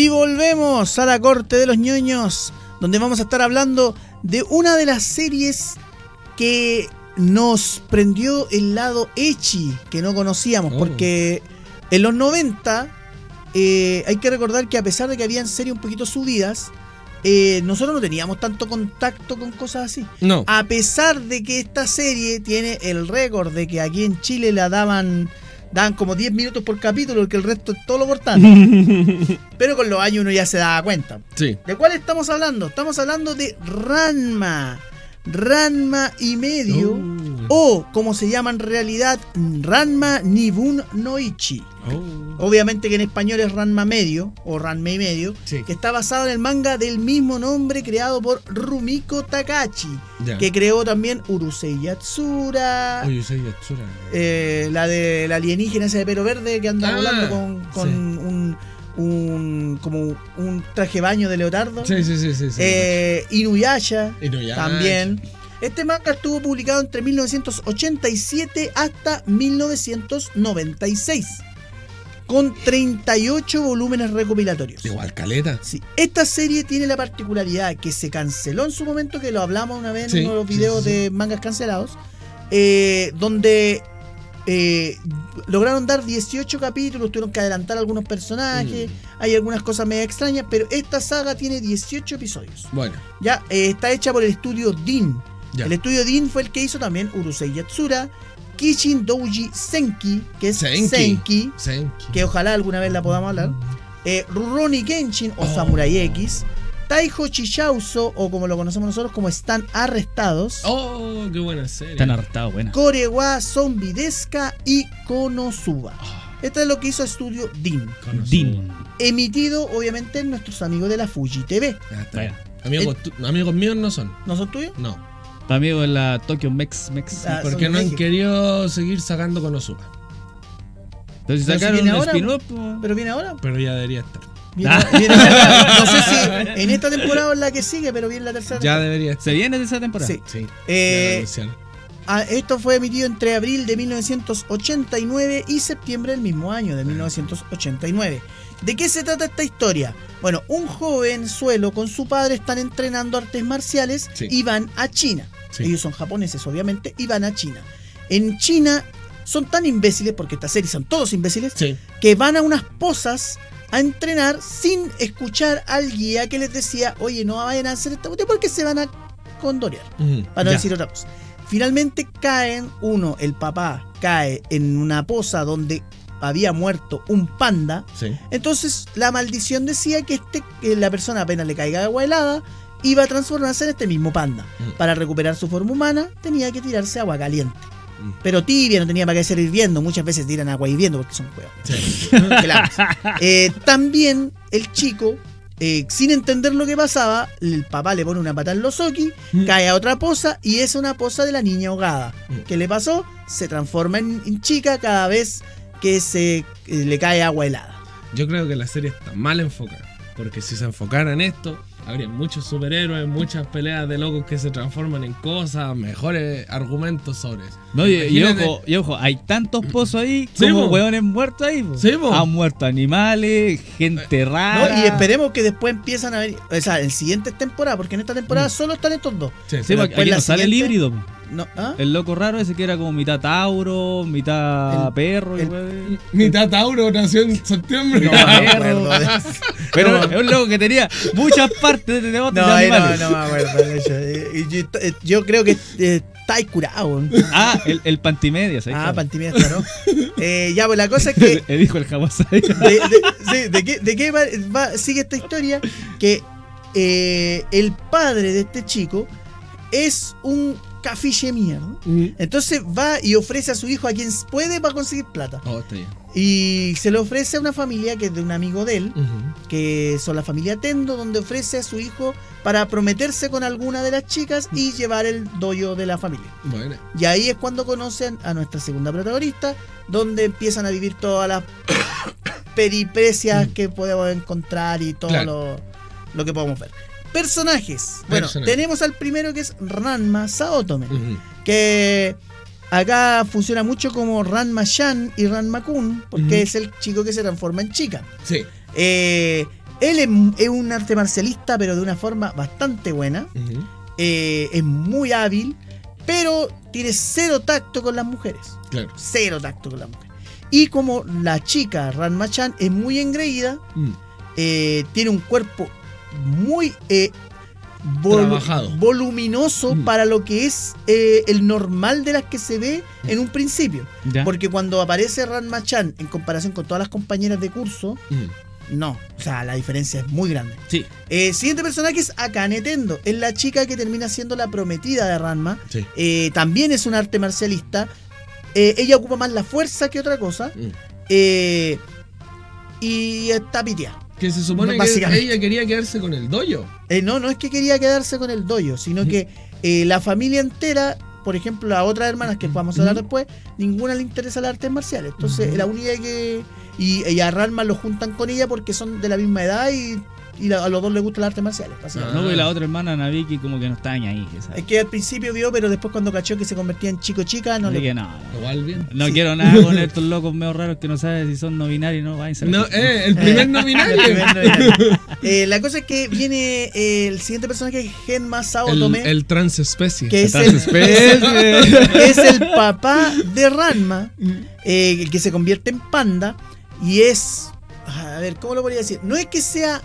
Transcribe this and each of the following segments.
Y volvemos a la corte de los ñoños, donde vamos a estar hablando de una de las series que nos prendió el lado ecchi que no conocíamos, porque en los 90 hay que recordar que a pesar de que habían series un poquito subidas, nosotros no teníamos tanto contacto con cosas así. No. A pesar de que esta serie tiene el récord de que aquí en Chile la daban como 10 minutos por capítulo, porque el resto todo lo cortaban. Pero con los años uno ya se daba cuenta. Sí. ¿De cuál estamos hablando? Estamos hablando de Ranma. Ranma y medio, o como se llama en realidad, Ranma Nibun no Ichi. Obviamente que en español es Ranma medio o Ranma y medio, sí, que está basado en el manga del mismo nombre creado por Rumiko Takahashi, que creó también Urusei Yatsura, la de la alienígena esa de pelo verde que anda volando con como un traje baño de leotardo. Inuyasha también. Este manga estuvo publicado entre 1987 hasta 1996 con 38 volúmenes recopilatorios. Igual caleta. Sí. Esta serie tiene la particularidad que se canceló en su momento, que lo hablamos una vez en uno de los videos de mangas cancelados, donde lograron dar 18 capítulos, tuvieron que adelantar algunos personajes, hay algunas cosas medio extrañas, pero esta saga tiene 18 episodios. Bueno. Ya está hecha por el estudio DIN. El estudio DIN fue el que hizo también Urusei Yatsura, Kishin Douji Senki, que es Senki, que ojalá alguna vez la podamos hablar, Rurouni Kenshin o Samurai X, Taiho Chishauso, o como lo conocemos nosotros como Están Arrestados. ¡Oh, qué buena serie! Están Arrestados, buena. Kore wa Zombie Deska y Konosuba. Esto es lo que hizo Estudio DIN. Emitido, obviamente, en nuestros amigos de la Fuji TV. Amigos míos no son. ¿No son tuyos? No. Amigos de la Tokyo Mex. Porque no han querido seguir sacando Konosuba. Pero si sacaron un spin-off. ¿Pero viene ahora? Pero ya debería estar. Viene, no sé si en esta temporada o en la que sigue, pero viene la tercera. Ya debería estar. ¿Se viene de esa temporada? Sí. Esto fue emitido entre abril de 1989 y septiembre del mismo año, de 1989. ¿De qué se trata esta historia? Bueno, un joven suelo con su padre están entrenando artes marciales y van a China. Ellos son japoneses, obviamente, y van a China. En China son tan imbéciles, porque esta serie son todos imbéciles, que van a unas pozas a entrenar sin escuchar al guía que les decía, oye, no vayan a hacer esta cuestión porque se van a condorear, para no decir otra cosa. Finalmente caen, el papá cae en una poza donde había muerto un panda. Entonces la maldición decía que la persona apenas le caiga agua helada iba a transformarse en este mismo panda. Para recuperar su forma humana tenía que tirarse agua caliente, pero tibia, no tenía para qué ser hirviendo. Muchas veces tiran agua hirviendo porque son huevos. También el chico, sin entender lo que pasaba, el papá le pone una pata en los oki, cae a otra poza y es una poza de la niña ahogada. ¿Qué le pasó? Se transforma en chica cada vez que le cae agua helada. Yo creo que la serie está mal enfocada, porque si se enfocara en esto, habría muchos superhéroes, muchas peleas de locos que se transforman en cosas, mejores argumentos sobre eso. No, y ojo, hay tantos pozos ahí, como hueones muertos ahí. Han muerto animales, gente rara. No, y esperemos que después empiezan a ver, o sea, en siguientes temporadas, porque en esta temporada solo están estos dos. Aquí no sale el híbrido. No, el loco raro ese que era como mitad Tauro, mitad perro. Mitad Tauro, nació en septiembre. No me acuerdo de eso. Pero es un loco que tenía muchas partes de animales. No me acuerdo de eso. Yo creo que está ahí curado. El Pantimedia. Pantimedia, claro. Ya, pues la cosa es que dijo el Hawasai. ¿De qué sigue esta historia? Que el padre de este chico es un cafiche mierda. Entonces va y ofrece a su hijo a quien puede para conseguir plata. Está bien. Y se lo ofrece a una familia que es de un amigo de él, que son la familia Tendo, donde ofrece a su hijo para prometerse con alguna de las chicas y llevar el dojo de la familia. Bueno. Y ahí es cuando conocen a nuestra segunda protagonista, donde empiezan a vivir todas las peripecias que podemos encontrar y todo lo que podemos ver. Personajes. Bueno, tenemos al primero, que es Ranma Saotome, que acá funciona mucho como Ranma Chan y Ranma Kun, porque es el chico que se transforma en chica. Él es un arte marcialista, pero de una forma bastante buena. Es muy hábil, pero tiene cero tacto con las mujeres. Claro. Cero tacto con las mujeres. Y como la chica Ranma-chan es muy engreída, tiene un cuerpo muy voluminoso para lo que es el normal de las que se ve en un principio. Porque cuando aparece Ranma-chan en comparación con todas las compañeras de curso, no, o sea, la diferencia es muy grande. Sí. Siguiente personaje es Akane Tendo. Es la chica que termina siendo la prometida de Ranma. Sí. También es un arte marcialista. Ella ocupa más la fuerza que otra cosa. Y está piteada. Que se supone que ella quería quedarse con el dojo. No es que quería quedarse con el dojo, sino que la familia entera, por ejemplo, las otras hermanas que vamos a hablar después, ninguna le interesa las artes marciales. Entonces, la única que... Y a Ranma lo juntan con ella porque son de la misma edad y a los dos les gustan las artes marciales. No, y la otra hermana, Nabiki, como que no está ahí. ¿sabes? Es que al principio vio, pero después cuando cachó que se convertía en chico-chica, no le... Dije, no, igual bien. No quiero nada con estos locos medio raros que no saben si son no binarios o no. No, el primer no binario. La cosa es que viene el siguiente personaje, Genma Saotome. El transespecie. Que es el papá de Ranma, el que se convierte en panda. Y es... A ver, ¿cómo lo podría decir? No es que sea...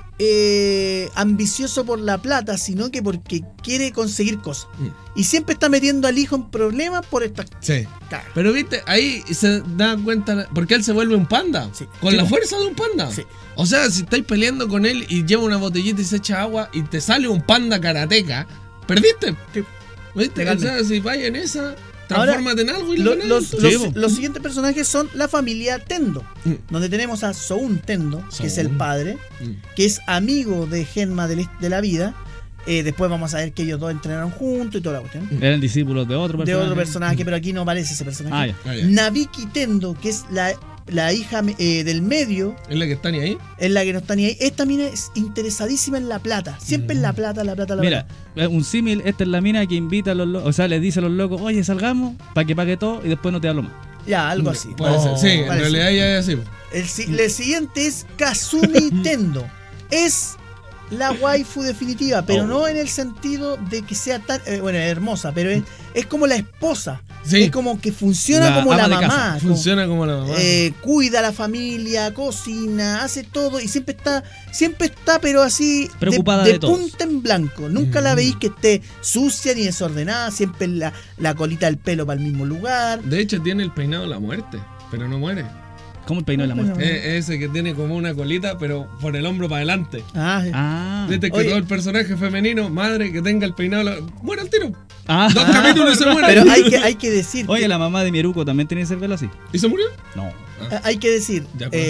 ambicioso por la plata, sino que porque quiere conseguir cosas. Y siempre está metiendo al hijo en problemas por esta... Sí. Pero viste, ahí se da cuenta, porque él se vuelve un panda. Sí. Con la fuerza de un panda. Sí. O sea, si estáis peleando con él y lleva una botellita y se echa agua y te sale un panda karateca, perdiste. Sí. ¿Viste? O sea, si vaya en esa... Transfórmate en algo y los siguientes personajes son la familia Tendo, donde tenemos a Soun Tendo, que es el padre, que es amigo de Genma de la vida. Después vamos a ver que ellos dos entrenaron juntos y toda la cuestión. Eran discípulos de otro personaje. Pero aquí no aparece ese personaje. Nabiki Tendo, que es la hija del medio. ¿Es la que está ni ahí? Es la que no está ni ahí. Esta mina es interesadísima en la plata. Siempre en la plata. Mira, un símil, esta es la mina que invita a los locos, o sea, les dice a los locos, oye, salgamos, para que pague todo y después no te hablo más. Ya, algo así. Puede ser, sí, en realidad ya es así. El siguiente es Kazumi Tendo. Es la waifu definitiva, pero no en el sentido de que sea tan... bueno, es hermosa, pero es como la esposa. Sí. Es como que funciona como la mamá. Funciona como la mamá. Cuida a la familia, cocina, hace todo y siempre está pero así preocupada de todos. Punta en blanco. Nunca la veis que esté sucia ni desordenada, siempre la colita del pelo para el mismo lugar. De hecho tiene el peinado de la muerte, pero no muere. ¿Cómo el peinado de la muerte? Ese que tiene como una colita, pero por el hombro para adelante. Viste que Oye, todo el personaje femenino, madre que tenga el peinado, muere al tiro. 2 capítulos se muere. Pero hay que decir. Oye, la mamá de Mieruko también tiene ese pelo así. ¿Y se murió? No. Hay que decir.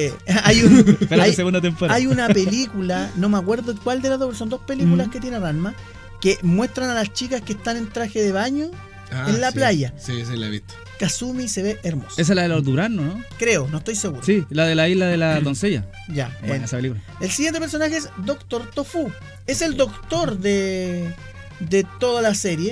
Segunda temporada. Hay una película, no me acuerdo cuál de las dos, son 2 películas que tiene Ranma, que muestran a las chicas que están en traje de baño en la playa. Sí, la he visto. Kazumi se ve hermosa. Esa es la de los Duranos, ¿no? Creo, no estoy seguro. Sí, la de la isla de la doncella. Ya. Bueno, esa película. El siguiente personaje es Doctor Tofu. Es el doctor de toda la serie.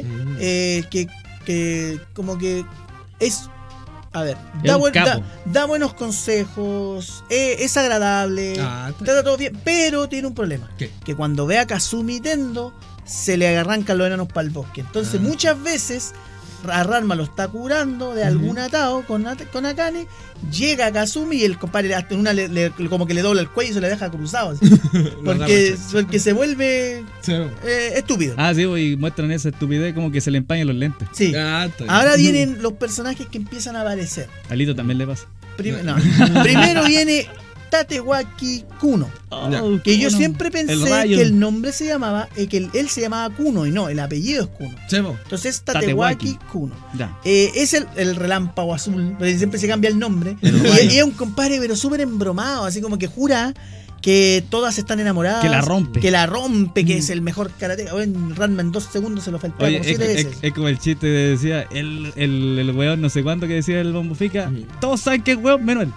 Que como que es... A ver, da buenos consejos, es agradable, trata todo bien, pero tiene un problema. ¿Qué? Que cuando ve a Kazumi Tendo, se le arrancan los enanos para el bosque. Entonces muchas veces... a Ranma lo está curando de algún atado con Akane, llega a Kazumi y el compadre hasta como que le dobla el cuello y se le deja cruzado así. porque se vuelve estúpido. Sí, y muestran esa estupidez como que se le empañan los lentes. Sí. Ahora vienen los personajes que empiezan a aparecer. A Lito también le pasa. Primero viene Tatewaki Kuno, que yo siempre pensé que el nombre se llamaba, que él se llamaba Kuno y no, el apellido es Kuno. Entonces Tatewaki Kuno. Es el relámpago azul, pero siempre se cambia el nombre. Y es un compadre pero súper embromado, así como que jura que todas están enamoradas, que la rompe, que es el mejor karateca. En Ranma en 2 segundos se lo faltaba como 7 veces. Es como el chiste que decía el weón no sé cuánto que decía el Bombo Fica, todos saben que es weón menos él.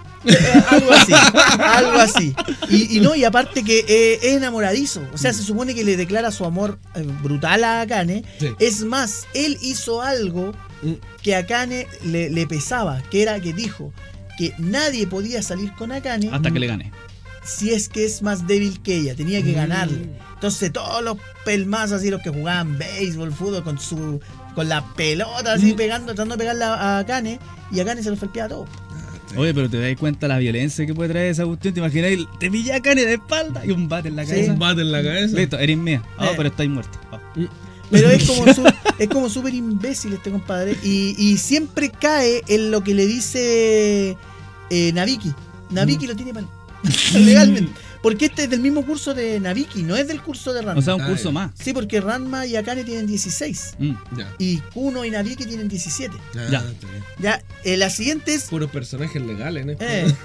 Algo así. Y aparte que es enamoradizo. O sea, se supone que le declara su amor brutal a Akane. Es más, él hizo algo que a Akane le pesaba, que era que dijo que nadie podía salir con Akane hasta que le gane. si es que es más débil que ella, tenía que ganarle. Entonces todos los pelmazos así, los que jugaban béisbol, fútbol, con la pelota así tratando de pegarle a Akane, y Akane se lo felpeaba todo. Oye, pero te das cuenta la violencia que puede traer esa cuestión. Te imaginas, te pilla a Akane de espalda y un bate en la cabeza. Un bate en la cabeza. Listo, eres mía. Pero estáis muerto. Pero es como súper imbécil este compadre. Y siempre cae en lo que le dice Nabiki. Nabiki lo tiene mal. Legalmente. Porque este es del mismo curso de Nabiki, no es del curso de Ranma. O sea, un curso más. Sí, porque Ranma y Akane tienen 16. Y Kuno y Nabiki tienen 17. Ya, la siguiente es... Puros personajes legales, ¿no?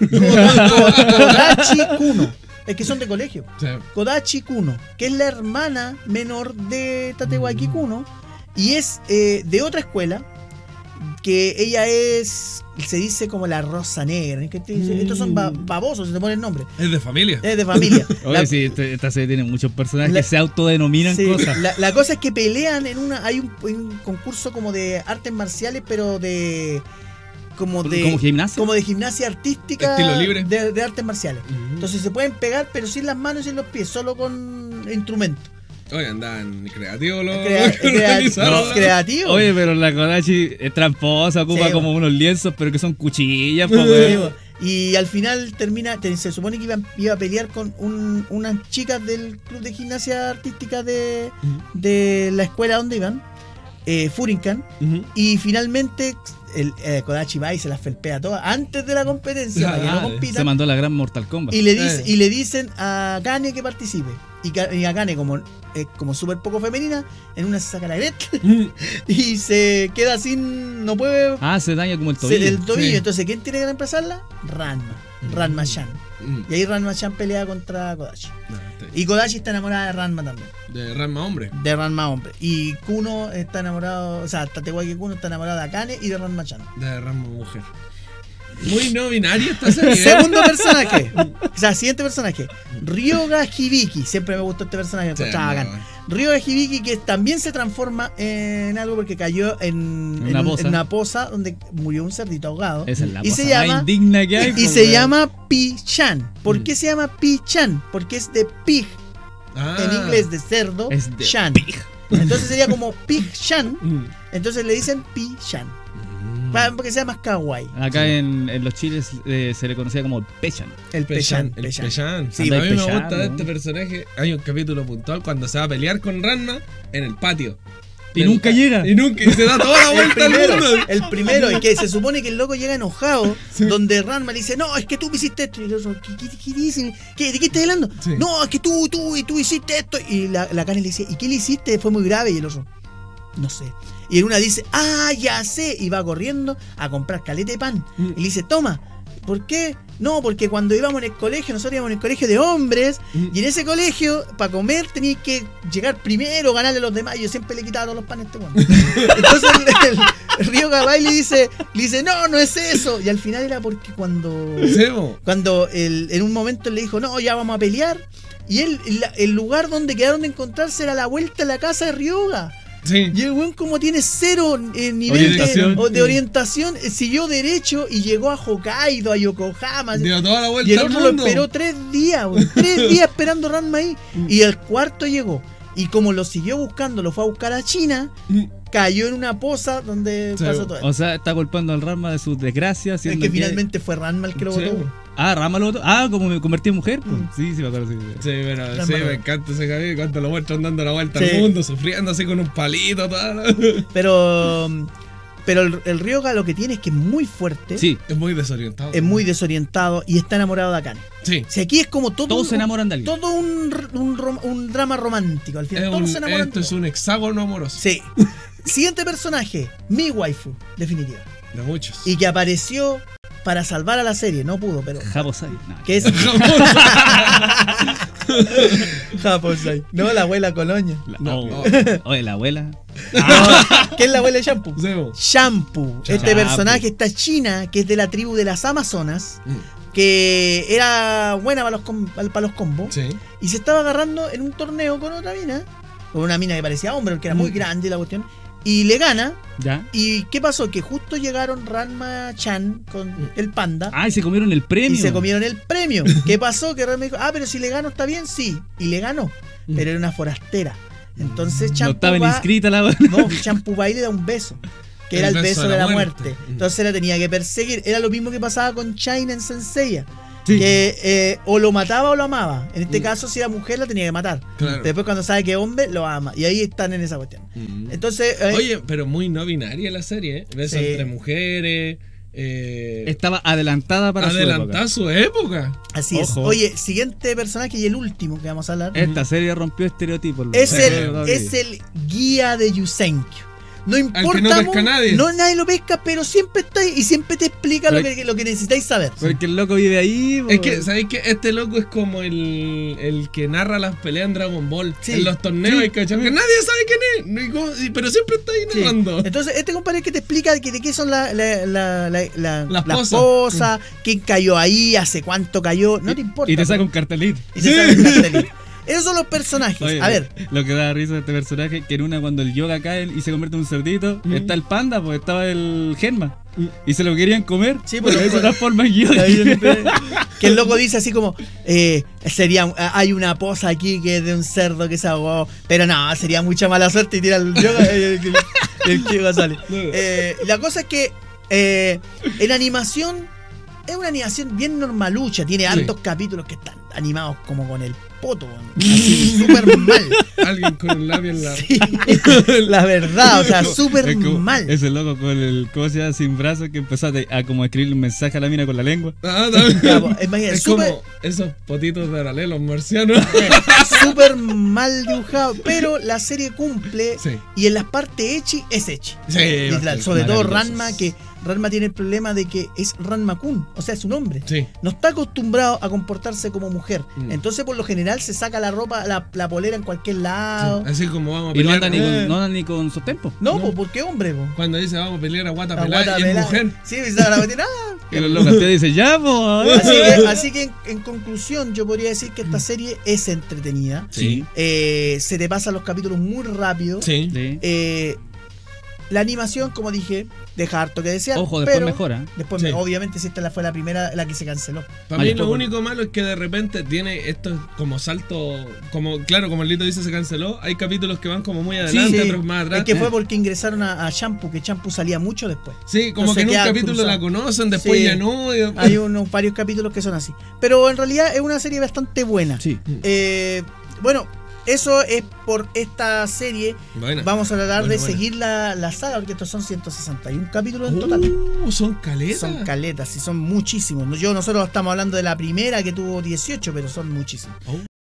Kodachi Kuno. Es que son de colegio. Sí. Kodachi Kuno, que es la hermana menor de Tatewaki Kuno. Y es de otra escuela, que ella se dice como la rosa negra. Estos son babosos, se te pone el nombre. Es de familia. Es de familia. Oye, sí, esta serie tiene muchos personajes que se autodenominan cosas. La cosa es que pelean hay un concurso como de artes marciales, pero como de gimnasia artística, estilo libre, de artes marciales. Entonces se pueden pegar, pero sin las manos y sin los pies, solo con instrumentos. Oye, andan creativos creativos. Oye, pero la Kodachi es tramposa, ocupa como unos lienzos, pero que son cuchillas. Y al final se supone que iba a pelear con unas chicas del club de gimnasia artística de la escuela donde iban, Furinkan, y finalmente Kodachi va y se las felpea todas antes de la competencia para que no compitan. Se mandó la gran Mortal Kombat. Y le dicen a Akane que participe. Y Akane, como súper poco femenina, en una se saca la gret y se queda sin... No puede... se daña como el tobillo. Sí. Entonces, ¿quién tiene que reemplazarla? Ranma-chan. Y ahí Ranma-chan pelea contra Kodachi. Y Kodachi está enamorada de Ranma también. De Ranma hombre. Y Kuno está enamorado... O sea, Tatewaki Kuno está enamorado de Akane y de Ranma-chan. De Ranma mujer. Muy no binario esta serie. Segundo personaje. O sea, siguiente personaje. Ryoga Hibiki. Siempre me gustó este personaje. Ryoga Hibiki, que también se transforma en algo porque cayó en una poza donde murió un cerdito ahogado. Esa es la poza más indigna que hay. Y se llama Pi-chan. ¿Por qué se llama Pi-chan? Porque es de pig. En inglés de cerdo. Es de Shan. Pig. Entonces sería como Pig-chan. Entonces le dicen Pi-chan. Porque sea más kawaii. Acá en los chiles se le conocía como el Pechan. El Pechan. Sí, a mí me gusta de este personaje. Hay un capítulo puntual cuando se va a pelear con Ranma en el patio. Y nunca llega. Y se da toda la vuelta al mundo. El primero, y que se supone que el loco llega enojado, donde Ranma le dice, no, es que tú me hiciste esto. Y el otro, ¿qué dicen? ¿De qué estás hablando? Sí. No, es que tú hiciste esto. Y la Akane le dice, ¿y qué le hiciste? Fue muy grave. Y el otro, no sé. Y en una dice, ya sé. Y va corriendo a comprar caleta de pan. Y le dice, toma. ¿Por qué? No, porque cuando íbamos en el colegio, nosotros íbamos en el colegio de hombres, y en ese colegio, para comer, tenías que llegar primero, ganarle a los demás. Y yo siempre le quitaba todos los panes a este bueno. Entonces el Ryoga va y le dice, no es eso. Y al final era porque cuando en un momento le dijo, no, ya vamos a pelear. Y el lugar donde quedaron de encontrarse era la vuelta a la casa de Ryoga. Sí. Y el weón, como tiene cero nivel de orientación, siguió derecho y llegó a Hokkaido, a Yokohama. Dio toda la vuelta y el otro lo esperó 3 días, weón. 3 días esperando Ranma ahí. Y el cuarto llegó. Y como lo siguió buscando, lo fue a buscar a China, cayó en una poza donde pasó todo esto. O sea, está culpando al Ranma de sus desgracias. Es que finalmente fue Ranma el que lo votó. Ranma lo votó. Como me convertí en mujer. Pues. Sí, me acuerdo. Sí, pero me encanta ese capítulo. Cuando lo muestran dando la vuelta al mundo, sufriendo así con un palito. Pero el Ryoga lo que tiene es que es muy fuerte. Sí, es muy desorientado. Y está enamorado de Akane. Sí. Si aquí es como todo. Todos se enamoran de alguien. Todo un drama romántico. Al final todos se enamoran. Esto es un hexágono amoroso. Sí. Siguiente personaje, mi waifu, definitiva. De muchos. Y que apareció para salvar a la serie, no pudo, pero. Japosai. ¿Qué es? Japosai. No, la abuela Colonia. Oye, la abuela. ¿Qué es la abuela de Shampoo? Shampoo. Este personaje está china, que es de la tribu de las Amazonas, que era buena para los combos. Sí. Y se estaba agarrando en un torneo con otra mina, con una mina que parecía hombre, que era muy grande la cuestión. y le gana. ¿Ya? ¿Y qué pasó? Que justo llegaron Ranma-chan con el panda. Ah, y se comieron el premio. Y se comieron el premio. ¿Qué pasó? Que Ranma dijo, pero si le gano está bien, sí. Y le ganó. Pero era una forastera. Entonces Champu no estaba inscrita la... No, Champu va y le da un beso. Que era el beso de la muerte. Entonces la tenía que perseguir. Era lo mismo que pasaba con China en Senseiya. Sí. Que o lo mataba o lo amaba. En este caso, si era mujer, la tenía que matar. Claro. Después, cuando sabe que es hombre, lo ama. Y ahí están en esa cuestión. Entonces, oye, pero muy no binaria la serie, ¿eh? Beso entre mujeres. Estaba adelantada para su época. Así es. Oye, siguiente personaje y el último que vamos a hablar. Esta serie rompió estereotipos. Es el guía de Yusenkyo. No importa, no pesca nadie. No, nadie lo pesca, pero siempre está ahí y siempre te explica lo que necesitáis saber. Porque el loco vive ahí. Es que, ¿sabéis que este loco es como el que narra las peleas en Dragon Ball? Sí. En los torneos, que nadie sabe quién es, pero siempre está ahí narrando. Entonces, este compadre que te explica de qué son las posas, quién cayó ahí, hace cuánto cayó, no te importa. Y te saca un cartelito. Esos son los personajes. Oye, a ver. Lo que da risa de este personaje, que en una cuando el yoga cae y se convierte en un cerdito, está el panda, pues estaba el Genma. Y se lo querían comer. Sí, pues de esa forma en yoga. Que el loco dice así como, hay una posa aquí que es de un cerdo que se ahogó. Pero no, sería mucha mala suerte y tira el yoga y el yoga sale. La cosa es que en animación es una animación bien normalucha. Tiene altos capítulos que están animados como con el poto, así, súper mal. Alguien con el labio en la... Sí, la verdad, o sea, súper mal. Ese loco con el, ¿cómo se llama? Sin brazos, que empezó a como escribir un mensaje a la mina con la lengua. Es como esos potitos de Arale, los marcianos. Súper mal dibujado, pero la serie cumple, y en las partes ecchi es ecchi. Sí, sobre todo Ranma, que Ranma tiene el problema de que es Ranma-kun, o sea, es un hombre. Sí. No está acostumbrado a comportarse como mujer. Entonces, por lo general, se saca la ropa, la polera en cualquier lado. Sí. Así como vamos a pelear. Y no anda ni con sostén. No, porque hombre. Cuando dice vamos a pelear a guata pelada y es mujer. Sí, y saca la botina. Y los locos te dicen, ya, pues. Así que en conclusión, yo podría decir que esta serie es entretenida. Sí. Se te pasan los capítulos muy rápido. Sí. La animación, como dije, deja harto que desear. Ojo, después mejora. Después, obviamente, si esta fue la primera, la que se canceló. Para mí lo único malo es que de repente tiene esto como salto, como el Lito dice, se canceló. Hay capítulos que van como muy adelante, otros más atrás. Es que fue porque ingresaron a Shampoo, que Shampoo salía mucho después. Sí, como entonces, que en un capítulo la conocen, después ya no. Hay varios capítulos que son así. Pero en realidad es una serie bastante buena. Sí. Bueno, eso es por esta serie. Vamos a tratar de seguir la saga, porque estos son 161 capítulos en total. Son caletas. Son caletas, sí, son muchísimos. Nosotros estamos hablando de la primera que tuvo 18, pero son muchísimos.